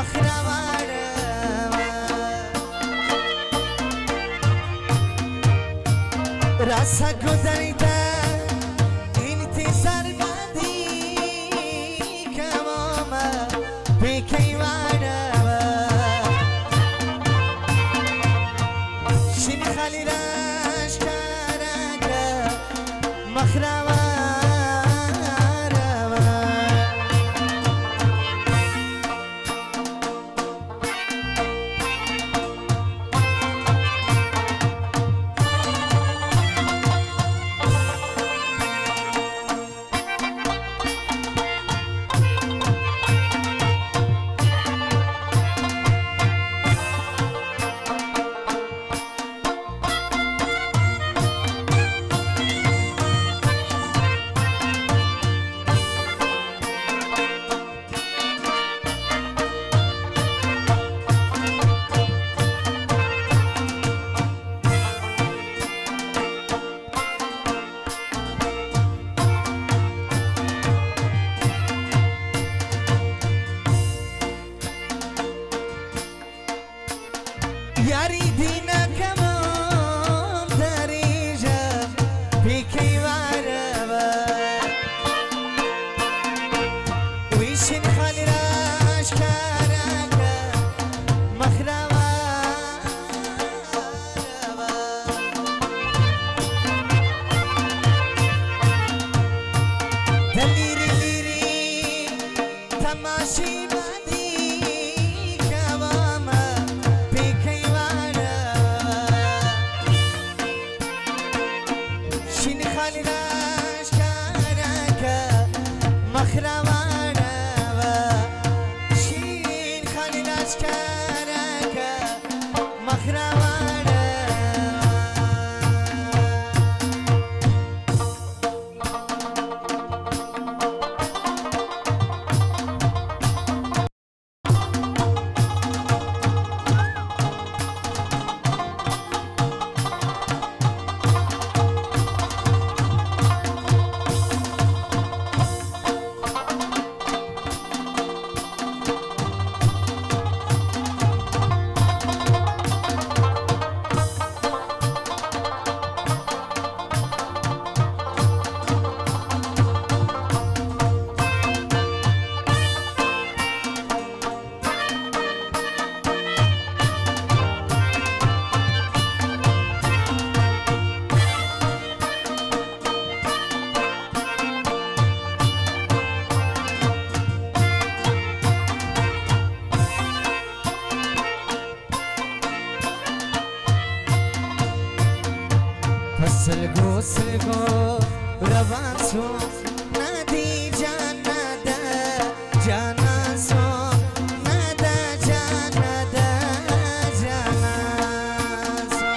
راسا گذریده انتظار بدی کمام بکیوانه شین خالی راش کرده مخرمه یاری دینا کمام دریجا پیکی واربا ویشین خالی راش کارنگا مخروا دلیری لیری تماشی سلگو سلگو روان سو ندی جان ندا جانا سو ندا جان ندا جانا سو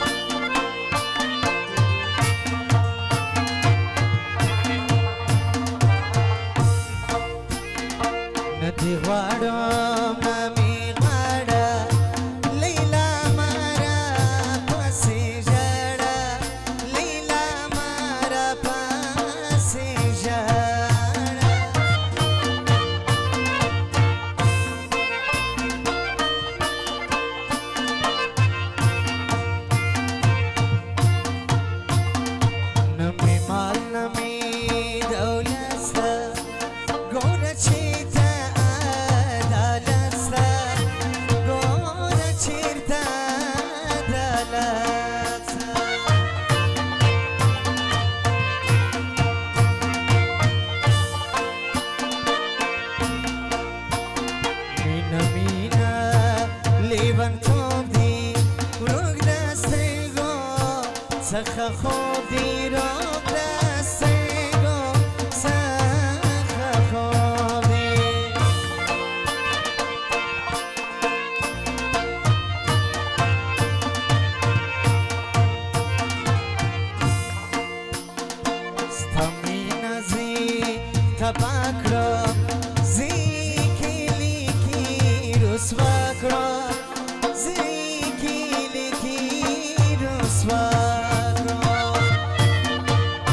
ندی غارم نمی غارا لیلا مارا پسی سخ خودی را دستگو سخ خودی ستامین زی تباک را زی کلی کی رسواک را زی کلی کی رسواک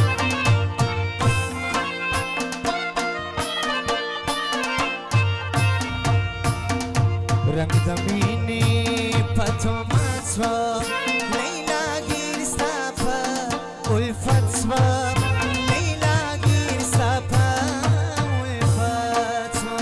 رنگ دمینی پتو مصفا لیلا گیر سپا الفت سوا لیلا گیر سپا الفت سوا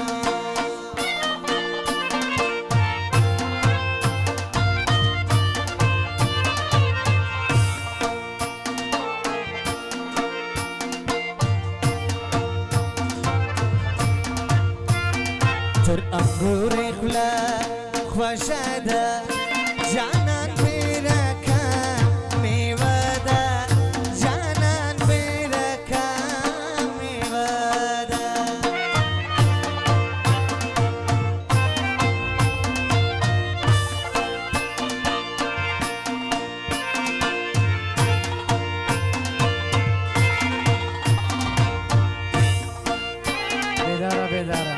تر انگور خلا خوشده جانان برکه میوده جانان برکه میوده بیداره بیداره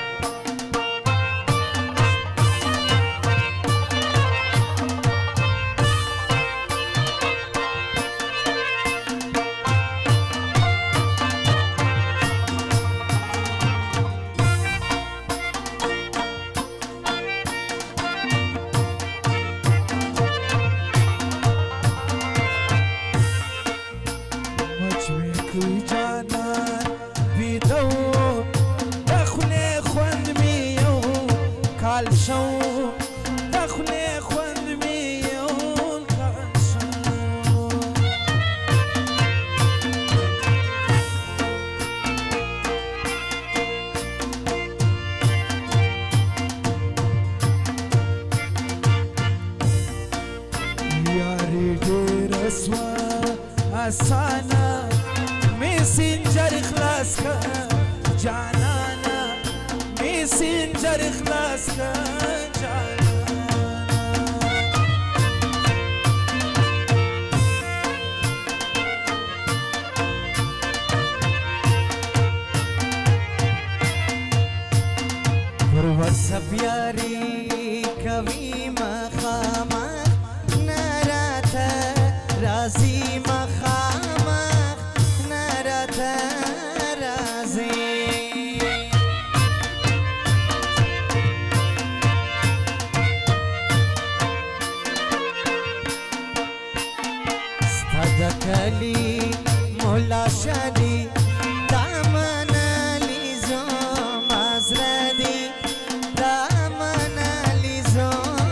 اسانا messenger خلاص کا جانانا messenger خلاص کا جانانا پرورس پیاری کبھی مخامہ نرات رازی مخامہ نرات رازی استدکلی مولا شدی دامن لیزو مزردی دامن لیزو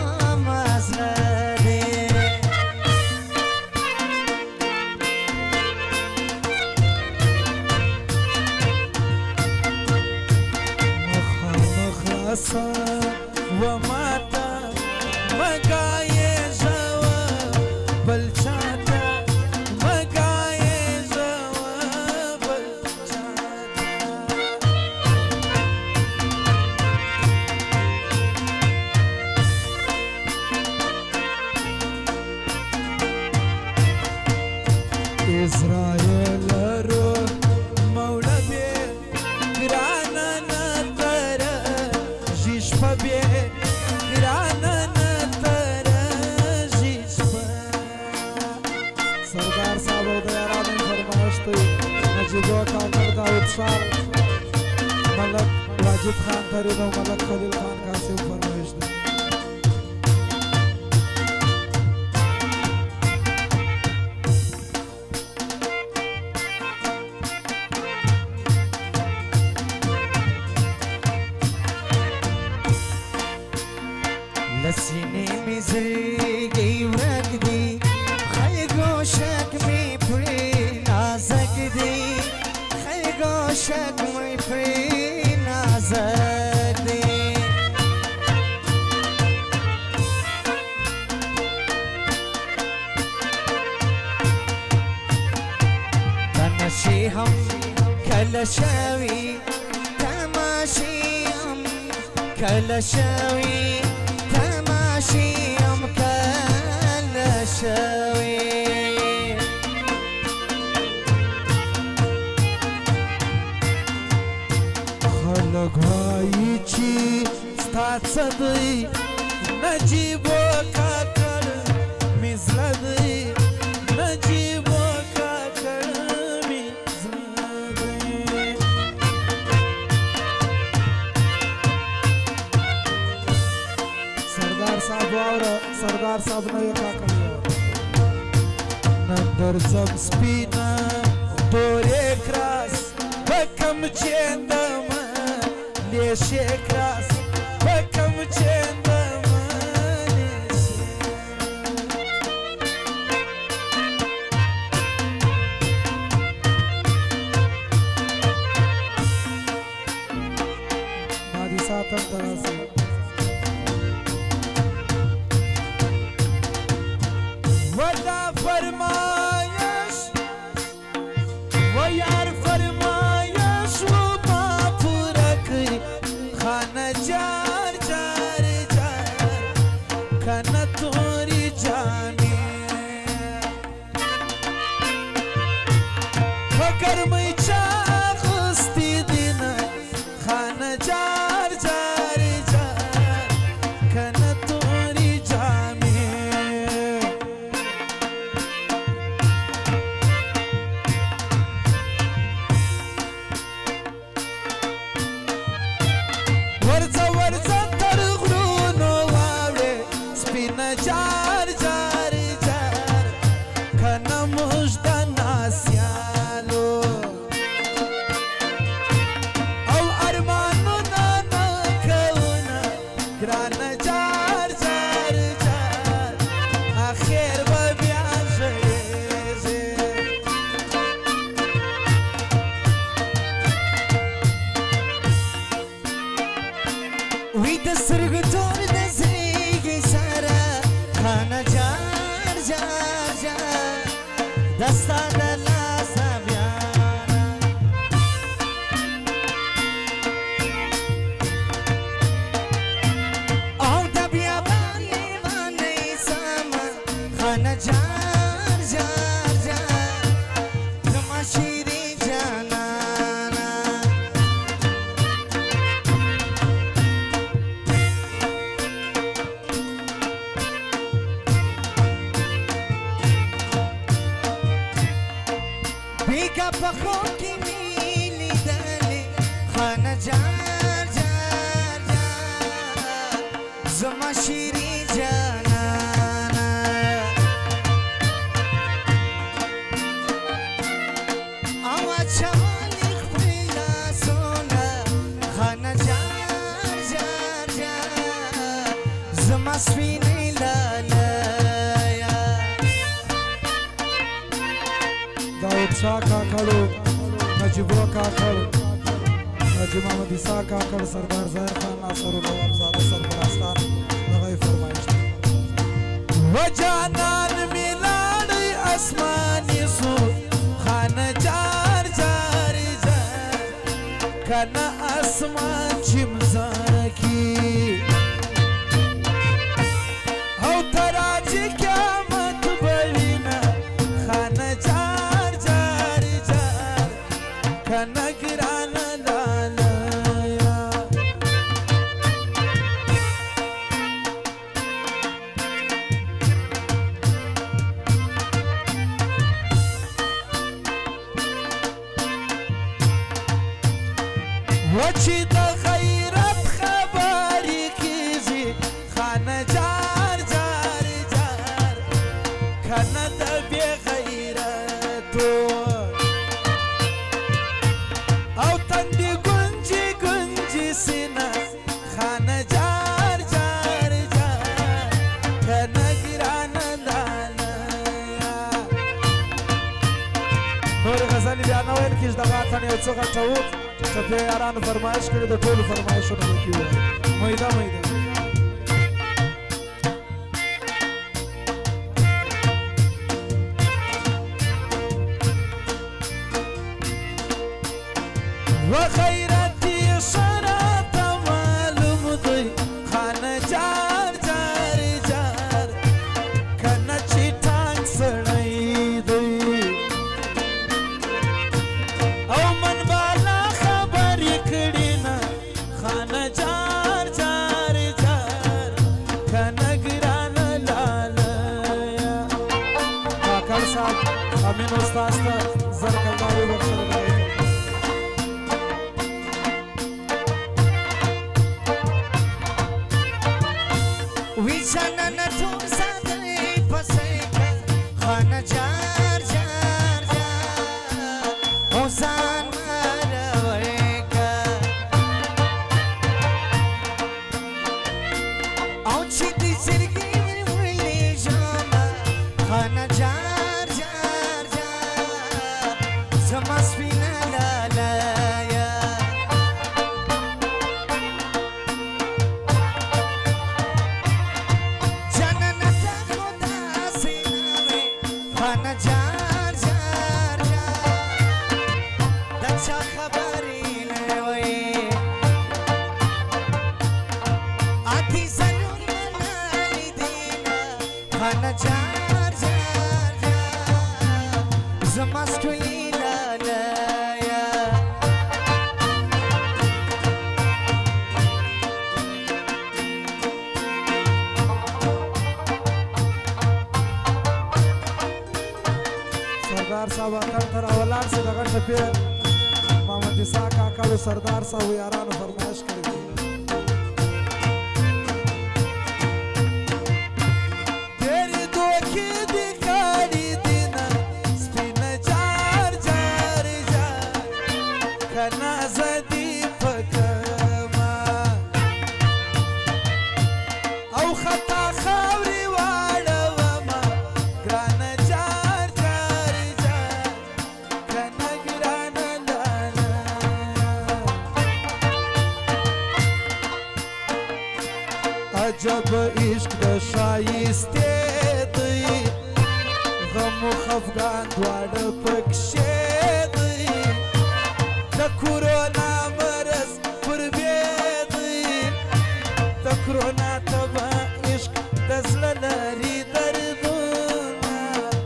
مزردی مخلصا وماتا مقايا جوا بلشاتا مقايا جوا بلشاتا إسرائيل روح مولا بيه گرانا نتره جيش بيه گرانا نتره جيش سردار صاحب و دیارانی فرمایش تی نجیبو کاکر داود شار ملک واجد خان ترین و ملک خلیل خان قاسم فرمایش دی لسینه می زرگی ورک دی خلگو شک می پری نازک دی خلگو شک می پری نازک دی تماشی هم کلشاوی تماشی هم کلشاوی تماشيهم كالشاوي خلق هايچي ستاتصدي نجيبو كاكر مزلدي نجيبو كاكر مزلدي साहब और सरदार साहब ने ये कहा नंदर जब स्पीना दोरे क्रास बकम चेंदम लेशे क्रास बकम चेंदम नादी सातम तरह से वदा फरमायश वो यार फरमायश वो माफरक खाना जार जार जार खाना तोरी जाने मगर मैं चाहती दिन खाना जार जार जार खाना तोरी जाने वर्जा वर्जा तरगुनो वावे स्पिना जार जार जार खाना मुजदा नास्यालो औ अरमानो नाना कौना ग्राना जार जार जार आखिर बब्याजे We the surgator the zig sara khana jar jar jar dasta dala sabyana aw tabia bani bani sama khana jar jar jar zama shiri jana Bika pakhoki mili dali khana jar jar jar zama shiri janana awa chali khila sona khana jar jar jar zama swini lala Dawood शाह काकड़ो नजीबुआ काकड़ नजी मोहम्मद ईसा काकड़ सरदार ज़ाहिर खान नासर नवाबजादा सरफरास्तान लगाई फरमाइश वजानान मिलाड़ी आसमानी सो खाना जार जार जार खाना आसमान चिमजा की हो तराजी क्या मत बलिना खाना जार जार जार खाना गिराना लालया वची द खैरत खबरी कीजी खाना जार जार जार खाना द बेगैरतो औ तंदी गुंजी गुंजी सिना खाना जार जार जार खाना गिराना लालया नور غزالی بیا نو ول کیش دغه اتنه یو څه غټو چې په یارانو فرمایش کړي د ټولو فرمایشونو کې وای میدا میدا وخيرتي شرط معلوم ضي خانه جار جار جار كنا چټان سړی دی او من بالا خبر کړي نه خانه جار جار جار کنا ګران لالا کاکړ صاحب امین استاد ته زر کلمه وبخښل We جانان ټول ساتلې پسې کا خانه جار جار جار او ځان مروي کا او چې دې سرګي ویلې جاما خانه جار جار جار زما سپینه لالایا خانه جار جار جار د چا خبرې نه وي اتی زنور منالي دینا خانه جار جار جار زما ښکلې لالایا سردار صاحب اکل تر اولاد سے دغه ټپه محمد عیسی کاکا او سردار صاحب یارانو فرمایش کړی تیری دوکې دی کاړي دینا سپینه جار جار جار کنا زدی پکما او خطا خاوري واړوما ګرانه جار جار جار کنا ګرانه لالا عجب عشق د شایسته دی غم و خفګان دواړه پکښې دی د کورونا مرض پر بې دی د کورونا تبه عشق د زړه لري دردونه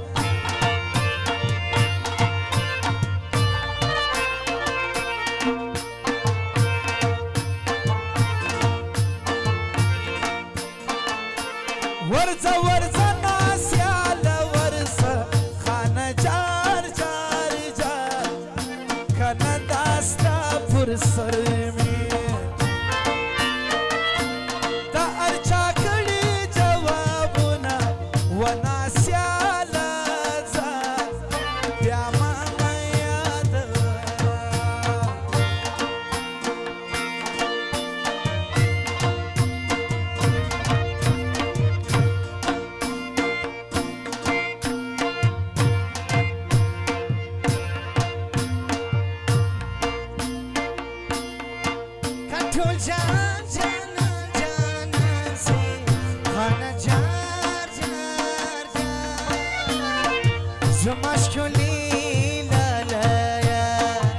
ورځه ورځه ناسیاله ورځه خانه جار جار جار کنه داستا پر سر مې د ارچا کړي جوابونه و ناسیاله ځه بیا ما مه یادوه ټول جان جانان جانان سي خانه جار جار جار زما ښکلې لالایا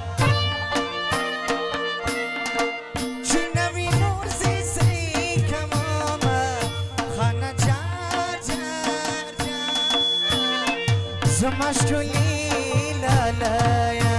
چې نوي نور سي سي کماما خانه جار جار جار زما ښکلې لالایا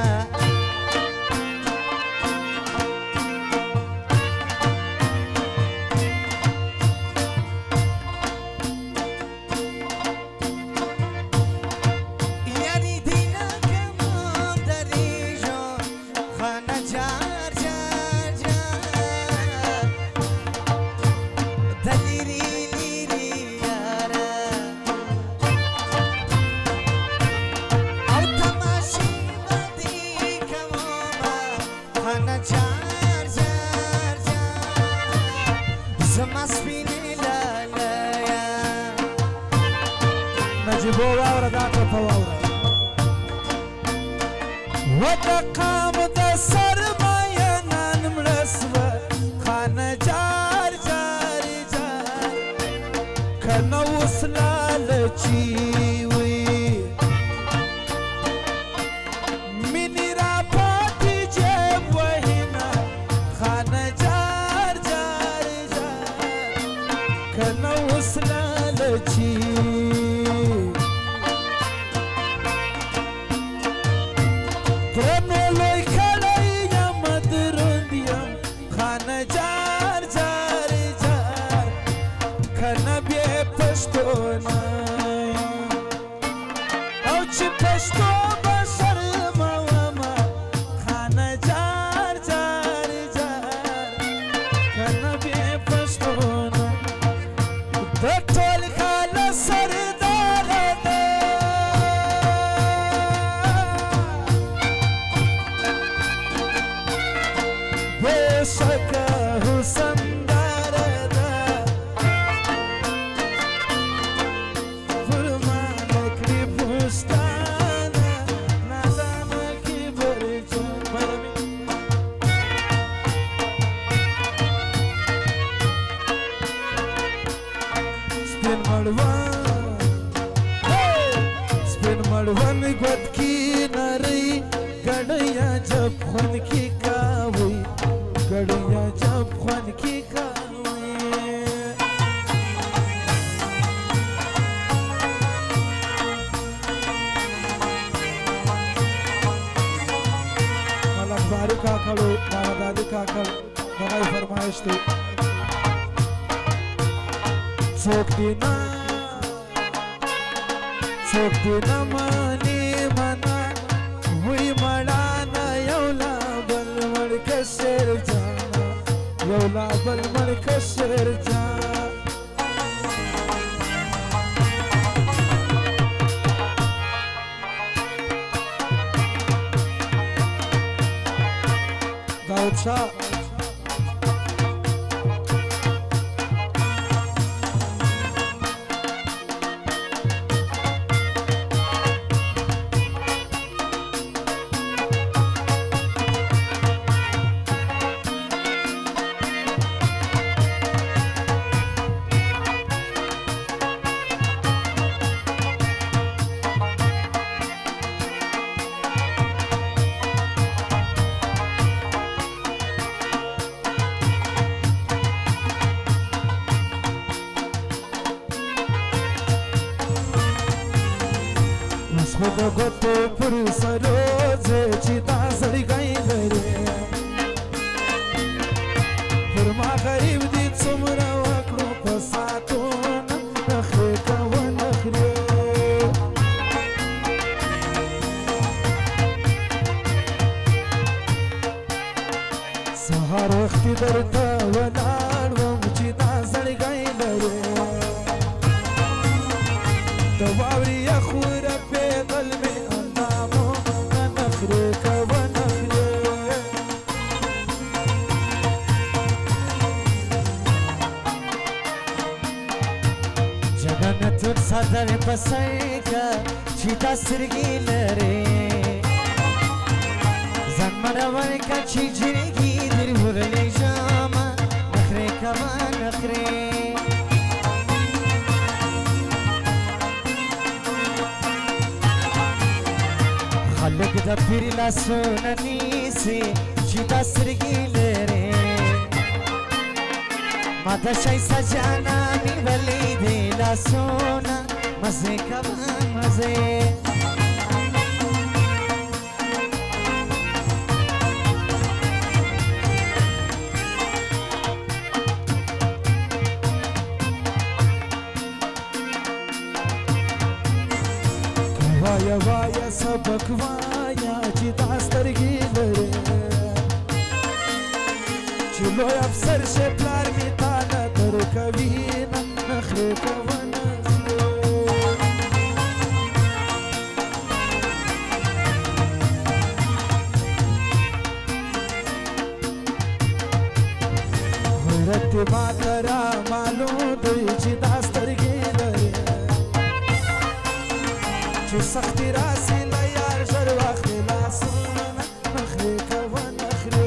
یاری دینا کمان دریجو خانه جار جار جار دلیری لیری یارا او تماشی بدی کماما خانه جار جار جار زما سپینې لالایا نجیبو واوره دا ټپه واوره و د قام د سرمایانان مړه سوه خانه جار جار جار کنه اوس لالچي وي مینې را پاتې جیب وهینه خانه جار جار جار کنه اوس لالچي درنو لوی کړی یم دروند یم خانه جار جار جار کنه بې پښتونه یم او چې پښتو به شرمومه خانه جار جار جار کنه بې پښتونه स्पिन मड़वन गोद की नरी गड़िया जब खुन की कावी गड़िया जब खुन की कावी मलक बारी काकड़ो मामा दादी काकड़ बनाई फरमाइश थी चोक दिना मानी मना हुई मड़ाना यौला बल मड़ के शेर जाना यौला बल मड़ के शेर जाना दाऊद शाह गोतो पुर सरोजे चिता सड़ी गई घरे फरमा गरीब दी चुमरा वक्रो पसातो नखरे कव नखरे सहार वक्ति दरता वनार वम चिता सड़ी गई घरे दवावरी अखूर पे गल में अंदामो नखरे कव नखरे जगन तुर सदर पसैका चिता सिरगी लरे जन्मरवर का चिजगी दिल भरले जामा नखरे कव नखरे खलक द फिरला सोननी से चिता सिरगी लरे माता शाही सजाना मी वली देला सोना मजे कबान मजे वाया वाया सबक वाया चिता स्तर गिलरे चलो अफसर से प्यार में ताला तर कभी नखरे कवन रत मातरा मालूम दे चिता स्तर गिलरे सख्ती रासी ला यार जर वक्त ला सोना नखरे कव नखरे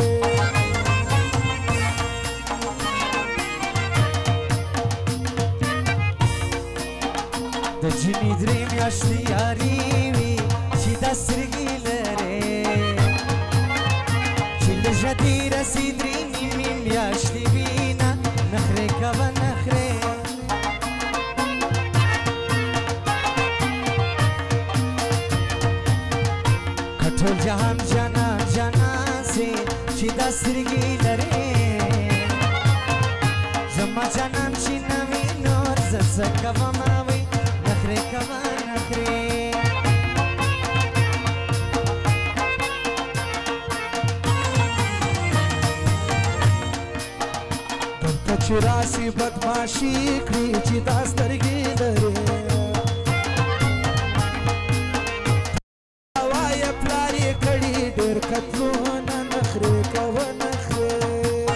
द जिनी द्रीम याश्ती यारी वी चिता सिरगी लरे चिल जदीर सी द्रीमी मीम याश्ती बीना नखरे कव नखरे जहान जाना जाना से चिता सिरगी लरे जमा जाना चिना विनोर जसकवा मावी नखरे कवा नखरे तब चुरासी बदमाशी करी चिता स्तर गिलरे कतलोना नखरे कव नखरे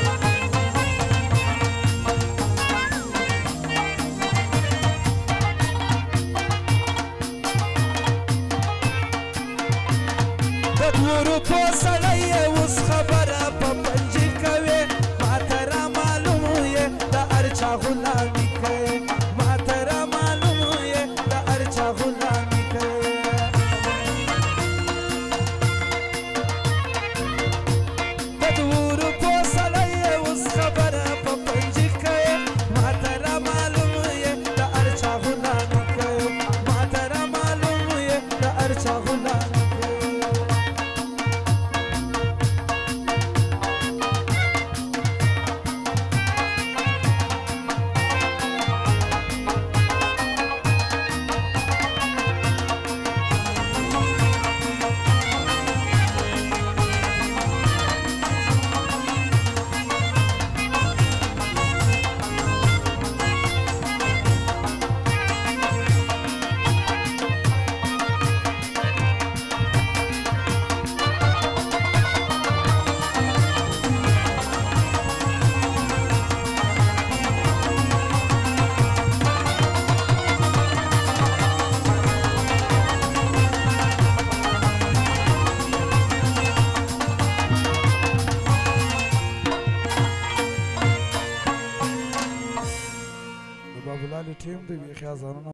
ददूर पोसड़े उस खबर पंजी कवे मातरा मालूम ये द अर्चा गुलामी कहे मात دالې ټیم دی بیخي اذانونه